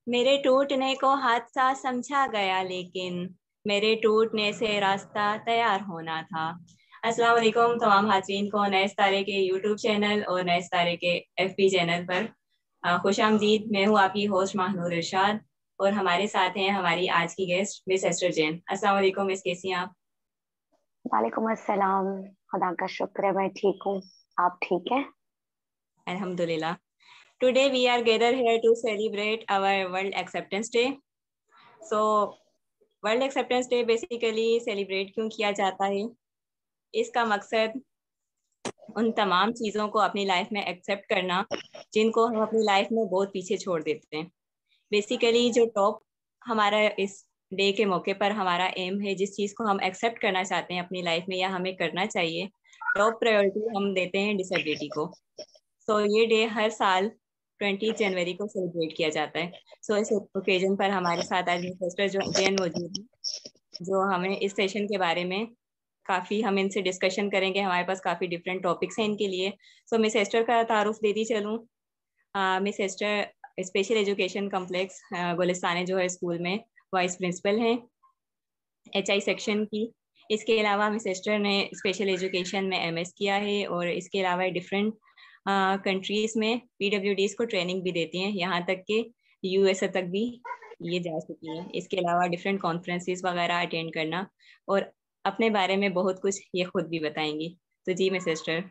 मेरे टूटने को हादसा समझा गया, लेकिन मेरे टूटने से रास्ता तैयार होना था। अस्सलाम वालेकुम तमाम हाज़रीन को नए सितारे के यूट्यूब चैनल और नए सितारे के एफबी चैनल पर खुश आमदीद। मैं हूँ आपकी होस्ट माहनूर इरशाद और हमारे साथ हैं हमारी आज की गेस्ट मिस एस्टर जैन। अस्सलाम वालेकुम मिस, कैसी हैं आप? वालेकुम अस्सलाम। खुदा का शुक्र है, मैं ठीक हूँ। आप ठीक है? अल्हम्दुलिल्लाह। Today we are gathered here to celebrate our World Acceptance Day. So world acceptance day basically celebrate क्यों किया जाता है? इसका मकसद उन तमाम चीज़ों को अपनी लाइफ में एक्सेप्ट करना जिनको हम अपनी लाइफ में बहुत पीछे छोड़ देते हैं। बेसिकली जो टॉप हमारा इस डे के मौके पर हमारा एम है, जिस चीज़ को हम एक्सेप्ट करना चाहते हैं अपनी लाइफ में या हमें करना चाहिए, टॉप प्रायोरिटी हम देते हैं डिसेबिलिटी को। सो ये डे हर साल 20 जनवरी को सेलिब्रेट किया जाता है। सो इस ओकेजन पर हमारे साथ आज मिस्टर जैन मौजूद है, जो हमें इस सेशन के बारे में काफ़ी हम इनसे डिस्कशन करेंगे। हमारे पास काफ़ी डिफरेंट टॉपिक्स हैं इनके लिए। सो मिस एस्टर का तारुफ देती चलूँ। Miss Esther special education complex Gulistan जो है स्कूल में वाइस प्रिंसिपल हैं HI सेक्शन की। इसके अलावा मिस एस्टर ने स्पेशल एजुकेशन में MS किया है और इसके अलावा डिफरेंट कंट्रीज़ में PWDs को ट्रेनिंग भी देती हैं, यहाँ तक कि USA तक भी ये जा चुकी हैं। इसके अलावा डिफरेंट कॉन्फ्रेंसेस वगैरह अटेंड करना और अपने बारे में बहुत कुछ ये खुद भी बताएंगी। तो जी miss Esther.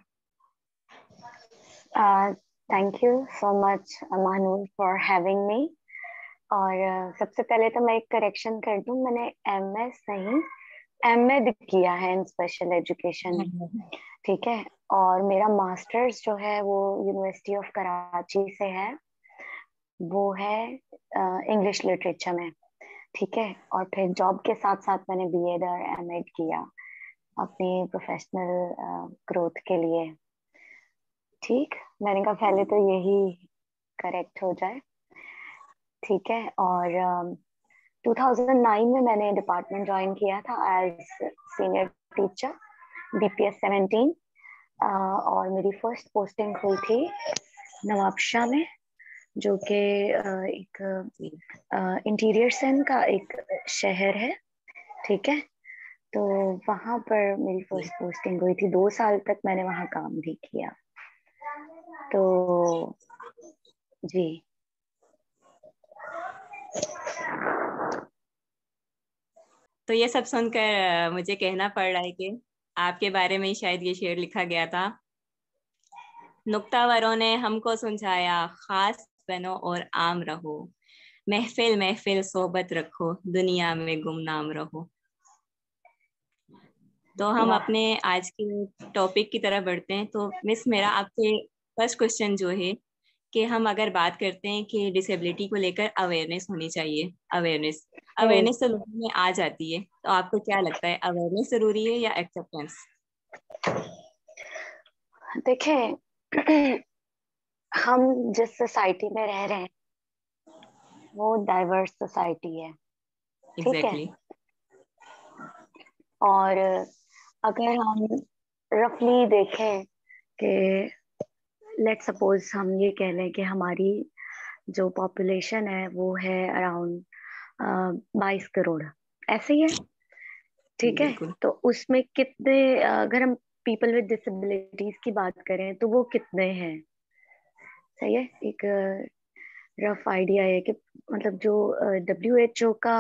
Thank you so much Mahnoor for having me. और सबसे पहले तो मैं एक करेक्शन कर दूं, मैंने MS नहीं MEd किया है इन स्पेशल एजुकेशन। ठीक है। और मेरा मास्टर्स जो है वो यूनिवर्सिटी ऑफ कराची से है, वो है इंग्लिश लिटरेचर में। ठीक है। और फिर जॉब के साथ साथ मैंने BEd और MEd किया अपनी प्रोफेशनल ग्रोथ के लिए। ठीक, मैंने कहा पहले तो यही करेक्ट हो जाए। ठीक है। और 2009 में मैंने डिपार्टमेंट ज्वाइन किया था एज सीनियर टीचर BPS 17। और मेरी फर्स्ट पोस्टिंग हुई थी नवाबशाह में, जो कि एक इंटीरियर सेन का एक शहर है। ठीक है। तो वहां पर मेरी फर्स्ट पोस्टिंग हुई थी, 2 साल तक मैंने वहां काम भी किया। तो जी। तो ये सब सुनकर मुझे कहना पड़ रहा है कि आपके बारे में ही शायद ये शेर लिखा गया था। नुक्तावरों ने हमको समझाया, खास बनो और आम रहो, महफिल महफिल सोबत रखो, दुनिया में गुमनाम रहो। तो हम वाह। अपने आज के टॉपिक की तरफ बढ़ते हैं। तो मिस, मेरा आपसे फर्स्ट क्वेश्चन जो है कि हम अगर बात करते हैं कि डिसेबिलिटी को लेकर अवेयरनेस होनी चाहिए, अवेयरनेस हम्म। अवेयरनेस तो लोगों में आ जाती है, तो आपको क्या लगता है अवेयरनेस जरूरी है या एक्सेप्टेंस? देखें, हम जिस सोसाइटी में रह रहे हैं वो डाइवर्स सोसाइटी है। ठीक है। एग्जैक्टली। और अगर हम रफली देखें कि लेट सपोज हम ये कह लें कि हमारी जो पॉपुलेशन है वो है अराउंड 22 करोड़, ऐसे ही है। जी ठीक है। बिल्कुल। तो उसमें कितने, अगर हम पीपल विद डिसेबिलिटीज की बात करें तो वो कितने हैं? सही है। एक रफ आइडिया है कि मतलब जो WHO का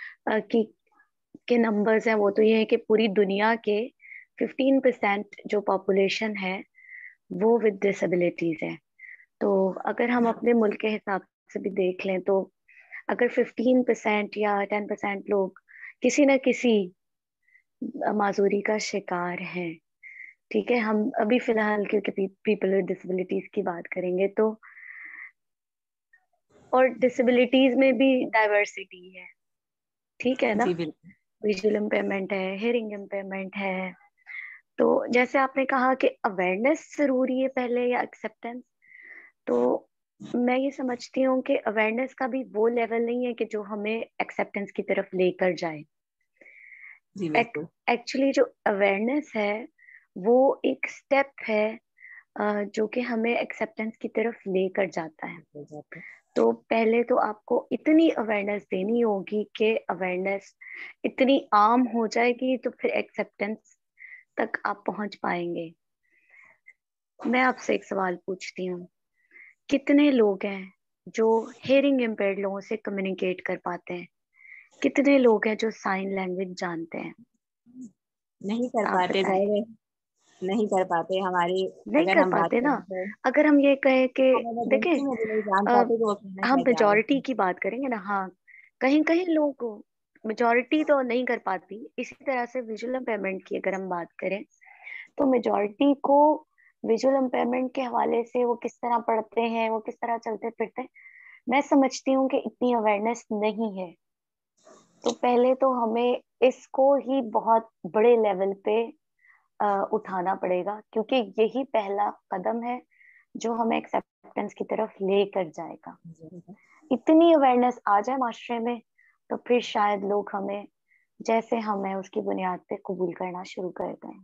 के नंबर्स हैं वो तो ये है कि पूरी दुनिया के 15% जो पॉपुलेशन है वो विद डिसेबिलिटीज है। तो अगर हम अपने मुल्क के हिसाब से भी देख लें तो अगर 15% या 10% लोग किसी न किसी माजूरी का शिकार हैं। ठीक है। हम अभी फिलहाल क्योंकि पीपल विद डिसेबिलिटीज की बात करेंगे तो, और डिसेबिलिटीज में भी डाइवर्सिटी है। ठीक है ना। जी बिल्कुल। विजुअल इम्पेयरमेंट है, हियरिंग इम्पेयरमेंट है। तो जैसे आपने कहा कि अवेयरनेस जरूरी है पहले या एक्सेप्टेंस, तो मैं ये समझती हूँ कि अवेयरनेस का भी वो लेवल नहीं है कि जो हमें एक्सेप्टेंस की तरफ लेकर जाए। जी बिल्कुल। एक्चुअली जो अवेयरनेस है वो एक स्टेप है जो कि हमें एक्सेप्टेंस की तरफ लेकर जाता है। तो पहले तो आपको इतनी अवेयरनेस देनी होगी कि अवेयरनेस इतनी आम हो जाएगी तो फिर एक्सेप्टेंस तक आप पहुंच पाएंगे। मैं आपसे एक सवाल पूछती हूँ, कितने लोग हैं जो हेयरिंग इम्पेयर्ड लोगों से कम्युनिकेट कर पाते हैं? कितने लोग हैं जो साइन लैंग्वेज जानते हैं? नहीं कर आप पाते, बताएं। जाहिर है नहीं कर पाते हमारी। नहीं अगर कर हम बात पाते ना। करें तो अगर हम ये कहें कि हम देखें, इमरजेंसी में भी नहीं जान अ, पाते तो वो कहना हम क्या चाह रहे मेजोरिटी हैं। की बात करेंगे ना, हाँ, कहीं कहीं लोग, मेजोरिटी तो नहीं कर पाती। इसी तरह से विजुअल इम्पेयरमेंट की अगर हम बात करें तो मेजोरिटी को विजुअल इम्पेयरमेंट के हवाले से वो किस तरह पढ़ते हैं, वो किस तरह चलते फिरते हैं, मैं समझती हूँ कि इतनी अवेयरनेस नहीं है। तो पहले तो हमें इसको ही बहुत बड़े लेवल पे उठाना पड़ेगा, क्योंकि यही पहला कदम है जो हमें एक्सेप्टेंस की तरफ लेकर जाएगा। इतनी अवेयरनेस आ जाए माशरे में तो फिर शायद लोग हमें जैसे हम हैं उसकी बुनियाद पे कबूल करना शुरू कर दें।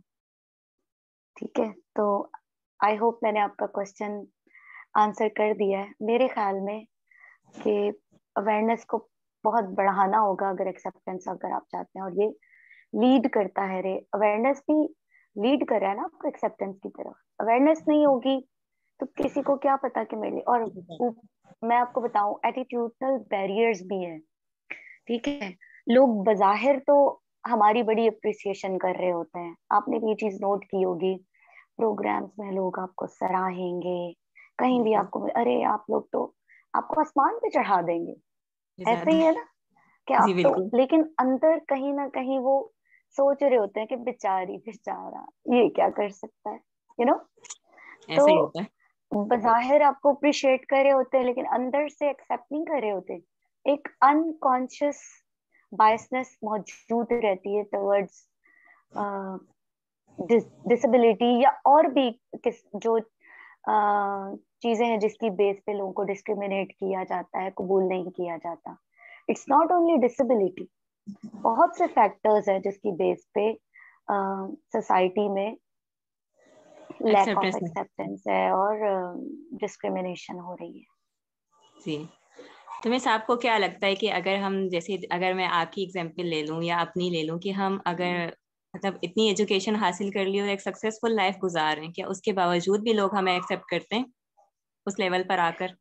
ठीक है, तो आई होप मैंने आपका क्वेश्चन आंसर कर दिया है। मेरे ख्याल में कि अवेयरनेस को बहुत बढ़ाना होगा अगर एक्सेप्टेंस अगर आप चाहते हैं, और ये लीड करता है, रे अवेयरनेस भी लीड कर रहा है ना आपको एक्सेप्टेंस की तरफ। अवेयरनेस नहीं होगी तो किसी को क्या पता कि मेरे लिए, और मैं आपको बताऊं एटीट्यूडनल बैरियर्स भी हैं। ठीक है, लोग बजाहिर तो हमारी बड़ी अप्रिसिएशन कर रहे होते हैं, आपने भी ये चीज नोट की होगी, प्रोग्राम्स में लोग आपको सराहेंगे, कहीं भी बिल्कुल। आपको अरे आप लोग तो आपको आसमान पे चढ़ा देंगे, ऐसे ज्यादा। ही है ना कि जी आप तो, बिल्कुल। लेकिन अंदर कहीं ना कहीं वो सोच रहे होते हैं कि बेचारी बेचारा ये क्या कर सकता है, यू नो। ऐसा ही तो होता है। बजाहिर आपको अप्रिशिएट कर रहे होते हैं लेकिन अंदर से एक्सेप्ट नहीं कर रहे होते। एक अनकॉन्शियस बायसनेस मौजूद रहती है टवर्ड्स डिसेबिलिटी, या और भी किस जो चीजें हैं जिसकी बेस पे लोगों को डिस्क्रिमिनेट किया जाता है, कबूल नहीं किया जाता। इट्स नॉट ओनली डिसेबिलिटी, बहुत से फैक्टर्स है जिसकी बेस पे सोसाइटी में लैक ऑफ एक्सेप्टेंस नहीं। एक्सेप्टेंस है और डिस्क्रिमिनेशन हो रही है। जी। तो मिस आपको क्या लगता है कि अगर हम जैसे अगर मैं आपकी एग्जांपल ले लूं या अपनी ले लूं कि हम अगर मतलब इतनी एजुकेशन हासिल कर ली और एक सक्सेसफुल लाइफ गुजार रहे हैं, क्या उसके बावजूद भी लोग हमें एक्सेप्ट करते हैं उस लेवल पर आकर?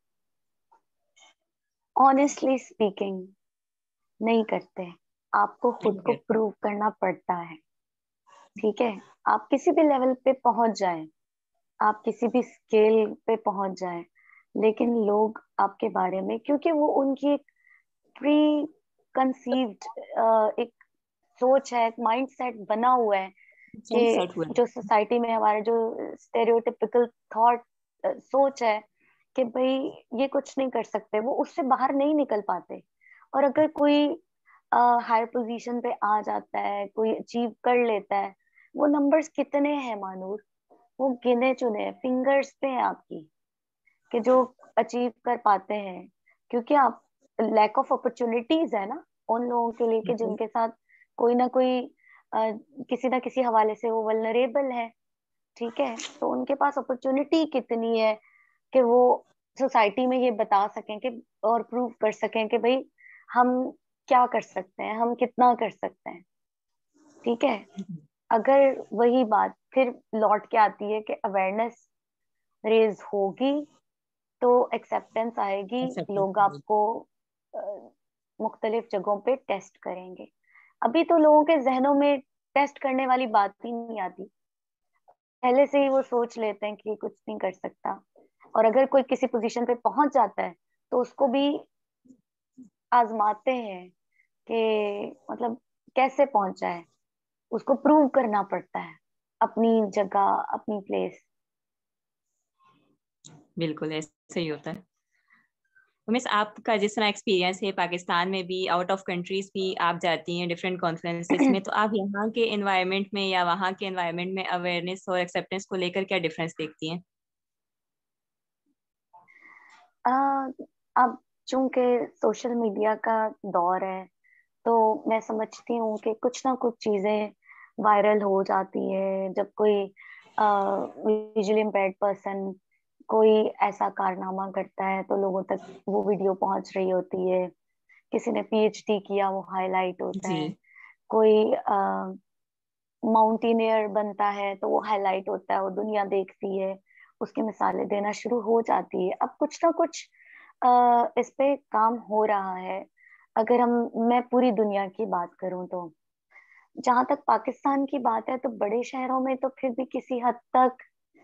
ऑनेस्टली स्पीकिंग नहीं करते। आपको खुद नहीं को करते। प्रूव करना पड़ता है। ठीक है, आप किसी भी लेवल पे पहुंच जाएं, आप किसी भी स्केल पे पहुंच जाएं, लेकिन लोग आपके बारे में, क्योंकि वो उनकी एक प्री कंसीव्ड एक सोच है, एक माइंड सेट बना हुआ है सही कि सेट हुआ है। जो सोसाइटी में हमारा जो स्टेरियोटिपिकल थॉट सोच है कि भाई ये कुछ नहीं कर सकते, वो उससे बाहर नहीं निकल पाते। और अगर कोई हायर पोजीशन पे आ जाता है, कोई अचीव कर लेता है, वो नंबर्स कितने हैं मानूर, वो गिने चुने फिंगर्स पे हैं आपकी कि जो अचीव कर पाते हैं। क्योंकि आप लैक ऑफ अपॉर्चुनिटीज है ना उन लोगों के लिए कि बिल्कुल। जिनके साथ कोई ना कोई किसी ना किसी हवाले से वो वल्नरेबल है। ठीक है, तो उनके पास अपॉर्चुनिटी कितनी है कि वो सोसाइटी में ये बता सकें कि और प्रूव कर सकें कि भाई हम क्या कर सकते हैं, हम कितना कर सकते हैं। ठीक है, अगर वही बात फिर लौट के आती है कि अवेयरनेस रेज होगी तो एक्सेप्टेंस आएगी, लोग एक्सेप्टेंस। आपको अ, मुख्तलिफ जगहों पे टेस्ट करेंगे। अभी तो लोगों के जहनों में टेस्ट करने वाली बात ही नहीं आती, पहले से ही वो सोच लेते हैं कि ये कुछ नहीं कर सकता। और अगर कोई किसी पोजीशन पे पहुंच जाता है तो उसको भी आजमाते हैं कि मतलब कैसे पहुंचा है, उसको प्रूव करना पड़ता है अपनी जगह, अपनी प्लेस। बिल्कुल ऐसे ही होता है। तो मिस आपका जिस तरह एक्सपीरियंस है पाकिस्तान में भी, आउट ऑफ कंट्रीज भी आप जाती हैं डिफरेंट कॉन्फ्रेंसेस में, तो आप यहाँ के एनवायरनमेंट में या वहाँ के एनवायरनमेंट में अवेयरनेस और एक्सेप्टेंस को लेकर क्या डिफरेंस देखती हैं? आ, अब चूंकि सोशल मीडिया का दौर है तो मैं समझती हूँ कि कुछ ना कुछ चीजें वायरल हो जाती है जब कोई विजुअली इम्पेयर्ड पर्सन कोई ऐसा कारनामा करता है तो लोगों तक वो वीडियो पहुंच रही होती है। किसी ने पीएचडी किया, वो हाईलाइट होता है। जी कोई माउंटेनियर बनता है तो वो हाईलाइट होता है, वो दुनिया देखती है, उसकी मिसालें देना शुरू हो जाती है। अब कुछ ना कुछ इस पे काम हो रहा है। अगर हम मैं पूरी दुनिया की बात करूं तो जहां तक पाकिस्तान की बात है तो बड़े शहरों में तो फिर भी किसी हद तक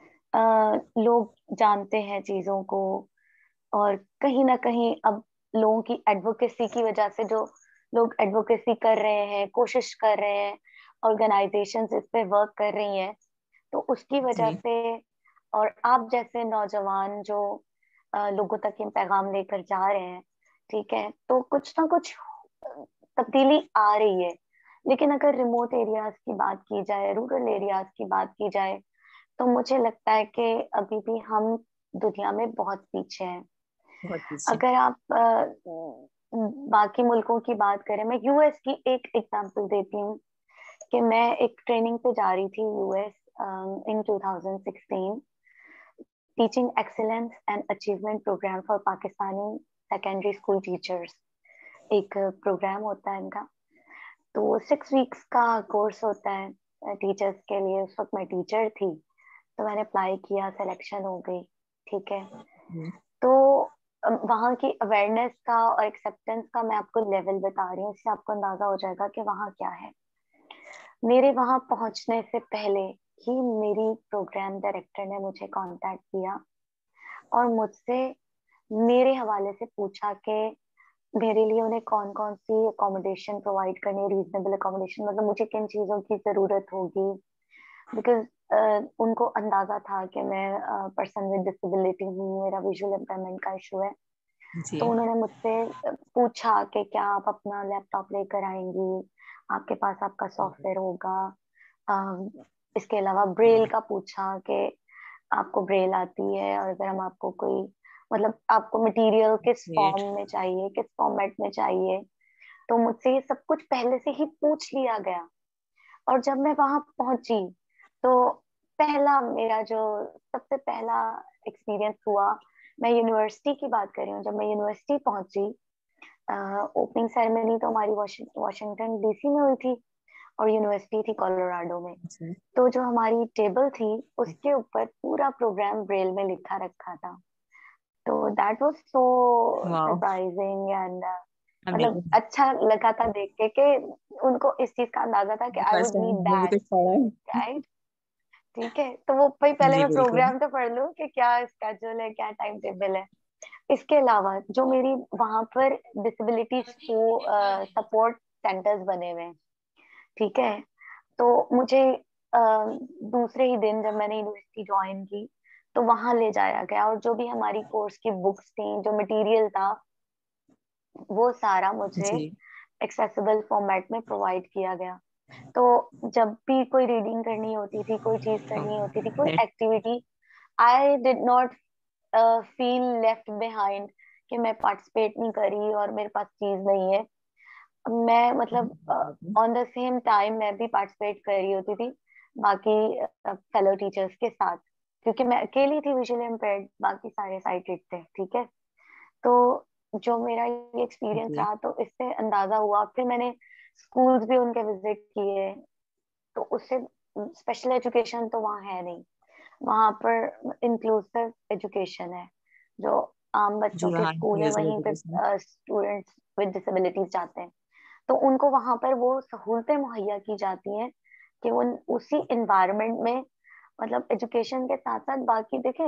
लोग जानते हैं चीजों को। और कहीं ना कहीं अब लोगों की एडवोकेसी की वजह से जो लोग एडवोकेसी कर रहे हैं, कोशिश कर रहे हैं, ऑर्गेनाइजेशंस इस पे वर्क कर रही हैं, तो उसकी वजह जी से और आप जैसे नौजवान जो लोगों तक ये पैगाम लेकर जा रहे हैं, ठीक है, तो कुछ ना कुछ तब्दीली आ रही है। लेकिन अगर रिमोट एरियाज की बात की जाए, रूरल एरियाज की बात की जाए, तो मुझे लगता है कि अभी भी हम दुनिया में बहुत पीछे हैं। बहुत पीछे। अगर आप बाकी मुल्कों की बात करें, मैं यूएस की एक एग्जांपल देती हूँ कि मैं एक ट्रेनिंग पे जा रही थी US in 2016, teaching excellence and achievement program for Pakistani secondary school teachers. एक प्रोग्राम होता है इनका, तो 6 वीक्स का कोर्स होता है टीचर्स के लिए। उस वक्त मैं टीचर थी, तो मैंने अप्लाई किया, सिलेक्शन हो गई, ठीक है। जी तो वहाँ की अवेयरनेस का और एक्सेप्टेंस का मैं आपको लेवल बता रही हूँ, इससे आपको अंदाजा हो जाएगा कि वहाँ क्या है। मेरे वहाँ पहुँचने से पहले ही मेरी प्रोग्राम डायरेक्टर ने मुझे कांटेक्ट किया और मुझसे मेरे हवाले से पूछा कि मेरे लिए उन्हें कौन कौन सी अकोमोडेशन प्रोवाइड करनी है, रीजनेबल अकोमोडेशन, मतलब मुझे किन चीज़ों की ज़रूरत होगी। बिकॉज उनको अंदाजा था कि मैं पर्सन विद डिसेबिलिटी हूँ, मेरा विजुअल इम्पेयरमेंट का इशू है। जी तो उन्होंने मुझसे पूछा कि क्या आप अपना लैपटॉप लेकर आएंगी, आपके पास आपका सॉफ्टवेयर होगा। इसके अलावा ब्रेल का पूछा कि आपको ब्रेल आती है, और अगर हम आपको कोई मतलब आपको मटेरियल किस ग्रेट। फॉर्म में चाहिए, किस फॉर्मेट में चाहिए। तो मुझसे ये सब कुछ पहले से ही पूछ लिया गया। और जब मैं वहां पहुंची तो पहला मेरा जो सबसे पहला एक्सपीरियंस हुआ, मैं यूनिवर्सिटी की बात कर रही हूँ। जब मैं यूनिवर्सिटी पहुंची, ओपनिंग सेरेमनी तो हमारी वॉशिंगटन डीसी में हुई थी और यूनिवर्सिटी थी कोलोराडो में। अच्छा। तो जो हमारी टेबल थी उसके ऊपर पूरा प्रोग्राम ब्रेल में लिखा रखा था। तो that was so wow surprising and मतलब अमेजिंग। अच्छा लगा था देख के कि उनको इस चीज का अंदाजा था कि I first would time need मैंने भी दैट, कुछ पढ़ा है। राइट। ठीक है, तो वो भाई पहले जी मैं बिल्कुल। प्रोग्राम तो पढ़ लूं कि क्या स्केड्यूल है, क्या टाइम टेबल है। इसके अलावा जो मेरी वहां पर डिसेबिलिटीज को सपोर्ट सेंटर्स बने हुए हैं, ठीक है। तो मुझे दूसरे ही दिन जब मैंने यूनिवर्सिटी ज्वाइन की तो वहां ले जाया गया, और जो भी हमारी कोर्स की बुक्स थी, जो मटेरियल था, वो सारा मुझे जी एक्सेसिबल फॉर्मेट में प्रोवाइड किया गया। तो जब भी कोई रीडिंग करनी होती थी, कोई चीज करनी होती थी, कोई great. Activity, I did not feel left behind कि मैं पार्टिसिपेट नहीं करी और मेरे पास चीज नहीं है। मैं मतलब ऑन द सेम टाइम मैं भी पार्टिसिपेट कर रही होती थी बाकी फेलो टीचर्स के साथ, क्योंकि मैं अकेली थी विजुअली इम्पेयर्ड, बाकी सारे साइटेड थे, ठीक है। तो जो मेरा ये एक्सपीरियंस जी रहा, तो इससे अंदाजा हुआ। फिर मैंने स्कूल्स भी उनके विजिट किए, तो उससे स्पेशल एजुकेशन तो वहाँ है नहीं, वहाँ पर इंक्लूसिव एजुकेशन है। जो आम बच्चों जी के हाँ स्कूल है इंक्लूसिव वहीं पे एजुकेशन। स्टूडेंट्स विद डिसेबिलिटीज जाते हैं। तो उनको वहां पर वो सहूलतें मुहैया की जाती हैं कि वो उसी इन्वायरमेंट में मतलब एजुकेशन के साथ साथ बाकी देखें।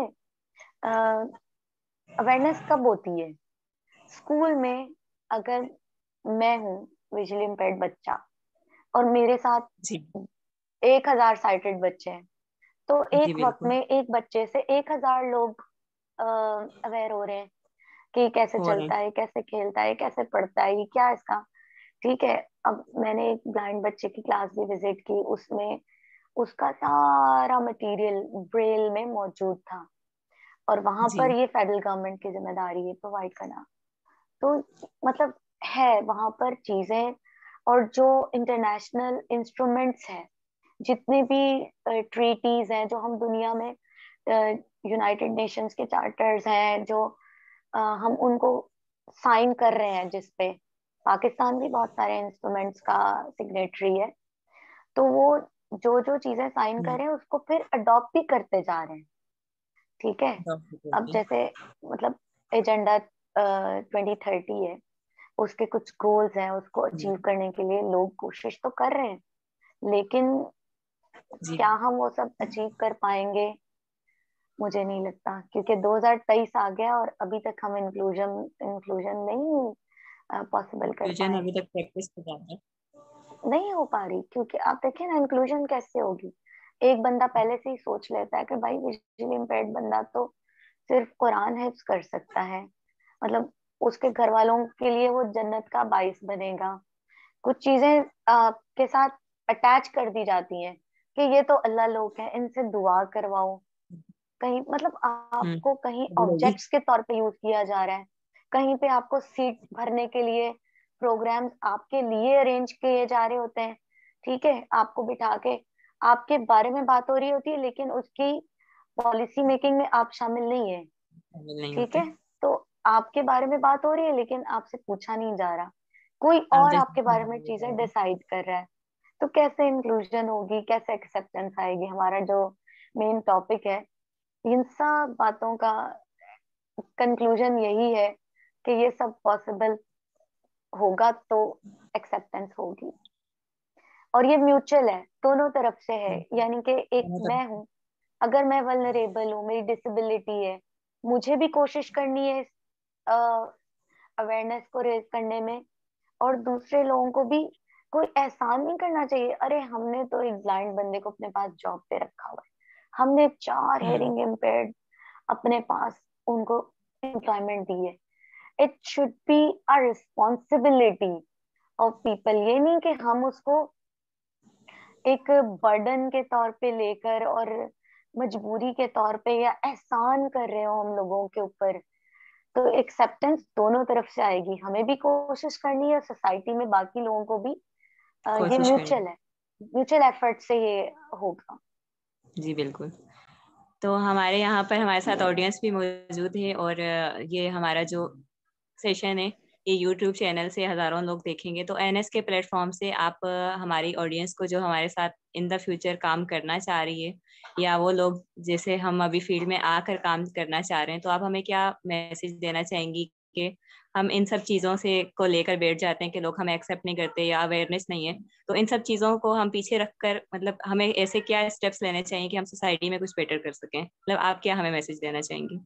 अवेयरनेस कब होती है स्कूल में? अगर मैं हूँ विजुअली इम्पेयर्ड बच्चा और मेरे साथ जी 1,000 साइटेड बच्चे हैं, तो जी एक वक्त बिल्कुल। में एक बच्चे से 1,000 लोग अवेयर हो रहे हैं कि कैसे हो रहे चलता हैं। है, कैसे खेलता है, कैसे पढ़ता है, ये क्या इसका। ठीक है। अब मैंने एक ब्लाइंड बच्चे की क्लास भी विजिट की, उसमें उसका सारा मटेरियल ब्रेल में मौजूद था, और वहां जी पर ये फेडरल गवर्नमेंट की जिम्मेदारी है प्रोवाइड करना। तो मतलब है वहां पर चीजें, और जो इंटरनेशनल इंस्ट्रूमेंट्स हैं, जितने भी ट्रीटीज हैं जो हम दुनिया में यूनाइटेड नेशंस के चार्टर्स हैं जो हम उनको साइन कर रहे हैं, जिसपे पाकिस्तान भी बहुत सारे इंस्ट्रूमेंट्स का सिग्नेटरी है, तो वो जो जो चीजें साइन कर रहे हैं उसको फिर अडॉप्ट भी करते जा रहे हैं। ठीक है। अब जैसे मतलब एजेंडा 2030 है, उसके कुछ गोल्स हैं, उसको अचीव करने के लिए लोग कोशिश तो कर रहे हैं, लेकिन क्या हम वो सब अचीव कर पाएंगे? मुझे नहीं लगता, क्योंकि 2023 आ गया और अभी तक हम इंक्लूजन इंक्लूजन नहीं पॉसिबल कर पाए, अभी तक प्रैक्टिस कर रहा है, नहीं हो पा रही। क्योंकि आप देखिए ना, इंक्लूजन कैसे होगी? एक बंदा पहले से ही सोच लेता है कि भाई विजुअली इम्पेयर्ड बंदा तो सिर्फ कुरान हिफ्ज कर सकता है, मतलब उसके घर वालों के लिए वो जन्नत का बाइस बनेगा। कुछ चीजें के साथ अटैच कर दी जाती हैं कि ये तो अल्लाह लोग हैं, इनसे दुआ करवाओ। कहीं मतलब आपको कहीं होगी। ऑब्जेक्ट्स के तौर पे यूज किया जा रहा है, कहीं पे आपको सीट भरने के लिए प्रोग्राम्स आपके लिए अरेंज किए जा रहे होते हैं। ठीक है, आपको बिठा के आपके बारे में बात हो रही होती है, लेकिन उसकी पॉलिसी मेकिंग में आप शामिल नहीं है। शामिल नहीं ठीक होते। है, तो आपके बारे में बात हो रही है लेकिन आपसे पूछा नहीं जा रहा, कोई आप और आपके बारे में चीजें जैसे डिसाइड कर रहा है। तो कैसे इंक्लूजन होगी, कैसे एक्सेप्टेंस आएगी? हमारा जो मेन टॉपिक है, इन सब बातों का कंक्लूजन यही है कि ये सब पॉसिबल होगा तो एक्सेप्टेंस होगी, और ये म्यूचुअल है, दोनों तरफ से है। यानी कि एक मैं हूं, अगर मैं वल्नरेबल हूँ, मेरी डिसेबिलिटी है, मुझे भी कोशिश करनी है अवेयरनेस को रेज करने में, और दूसरे लोगों को भी कोई एहसान नहीं करना चाहिए, अरे हमने तो एक ब्लाइंड बंदे को अपने पास जॉब पे रखा हुआ है, हमने 4 हेयरिंग इम्पेयर्ड अपने पास उनको एम्प्लॉयमेंट दी है। It should be a responsibility of people, ये नहीं कि हम उसको एक बर्डन के तौर पे लेकर और मजबूरी के तौर पे या एहसान कर रहे हो हम लोगों के ऊपर। तो एक्सेप्टेंस दोनों तरफ से आएगी, हमें भी कोशिश करनी है, सोसाइटी में बाकी लोगों को भी। ये कोशिश करें। म्यूचुअल है, म्यूचुअल एफर्ट से ये होगा। जी बिल्कुल। तो हमारे यहाँ पर हमारे साथ ऑडियंस भी मौजूद है, और ये हमारा जो सेशन है ये यूट्यूब चैनल से हजारों लोग देखेंगे। तो एनएस के प्लेटफॉर्म से आप हमारी ऑडियंस को जो हमारे साथ इन द फ्यूचर काम करना चाह रही है, या वो लोग जैसे हम अभी फील्ड में आकर काम करना चाह रहे हैं, तो आप हमें क्या मैसेज देना चाहेंगी कि हम इन सब चीज़ों से को लेकर बैठ जाते हैं कि लोग हमें एक्सेप्ट नहीं करते या अवेयरनेस नहीं है, तो इन सब चीज़ों को हम पीछे रखकर मतलब हमें ऐसे क्या स्टेप्स लेने चाहिए कि हम सोसाइटी में कुछ बेटर कर सकें? मतलब आप क्या हमें मैसेज देना चाहेंगी?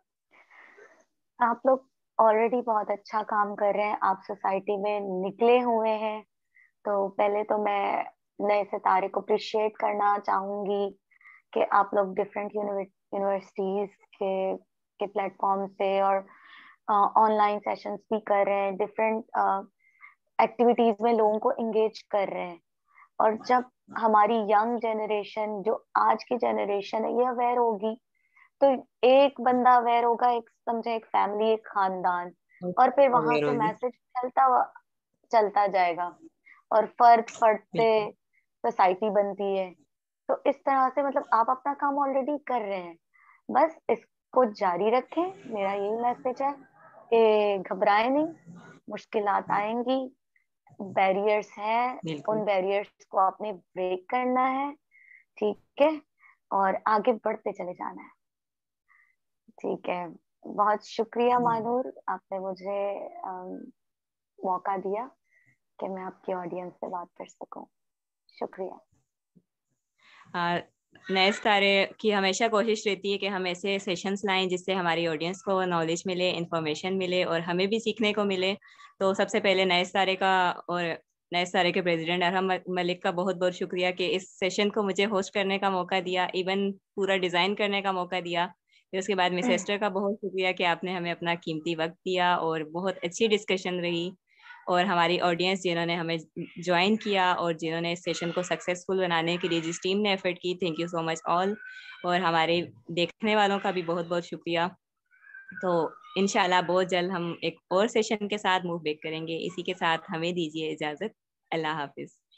आप लोग ऑलरेडी बहुत अच्छा काम कर रहे हैं, आप सोसाइटी में निकले हुए हैं। तो पहले तो मैं नए सितारे को अप्रिशिएट करना चाहूंगी कि आप लोग डिफरेंट यूनिवर्सिटीज के प्लेटफॉर्म से और ऑनलाइन सेशंस भी कर रहे हैं, डिफरेंट एक्टिविटीज में लोगों को इंगेज कर रहे हैं। और जब हमारी यंग जनरेशन, जो आज की जनरेशन है, ये अवेयर होगी, तो एक बंदा अवेयर होगा, एक समझे एक फैमिली, एक खानदान, और फिर वहां अवेयर से होगी। मैसेज चलता जाएगा, और फर्द फर्द से बिल्कुल। सोसाइटी बनती है। तो इस तरह से मतलब आप अपना काम ऑलरेडी कर रहे हैं, बस इसको जारी रखें। मेरा यही मैसेज है कि घबराएं नहीं, मुश्किलात आएंगी, बैरियर्स हैं, बिल्कुल। उन बैरियर्स को आपने ब्रेक करना है। ठीक है, और आगे बढ़ते चले जाना है। ठीक है, बहुत शुक्रिया मानूर, आपने मुझे मौका दिया कि मैं आपकी ऑडियंस से बात कर सकूं। शुक्रिया। नए सितारे की हमेशा कोशिश रहती है कि हम ऐसे सेशंस लाएं जिससे हमारी ऑडियंस को नॉलेज मिले, इंफॉर्मेशन मिले और हमें भी सीखने को मिले। तो सबसे पहले नए सितारे का और नए सितारे के प्रेसिडेंट अरहम मलिक का बहुत बहुत शुक्रिया कि इस सेशन को मुझे होस्ट करने का मौका दिया, इवन पूरा डिज़ाइन करने का मौका दिया। फिर उसके बाद मिस एस्टर का बहुत शुक्रिया कि आपने हमें अपना कीमती वक्त दिया और बहुत अच्छी डिस्कशन रही। और हमारी ऑडियंस जिन्होंने हमें ज्वाइन किया और जिन्होंने इस सेशन को सक्सेसफुल बनाने के लिए जिस टीम ने एफर्ट की, thank you so much all. और हमारे देखने वालों का भी बहुत बहुत शुक्रिया। तो इंशाल्लाह बहुत जल्द हम एक और सेशन के साथ मूव बैक करेंगे। इसी के साथ हमें दीजिए इजाज़त। अल्लाह हाफिज़।